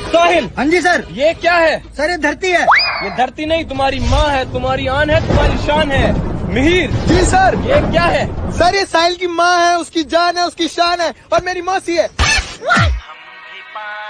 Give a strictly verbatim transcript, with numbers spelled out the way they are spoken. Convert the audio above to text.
साहिल। हाँ जी सर। ये क्या है? सर ये धरती है। ये धरती नहीं, तुम्हारी माँ है, तुम्हारी आन है, तुम्हारी शान है। मिहिर। जी सर। ये क्या है? सर ये साहिल की माँ है, उसकी जान है, उसकी शान है और मेरी मौसी है।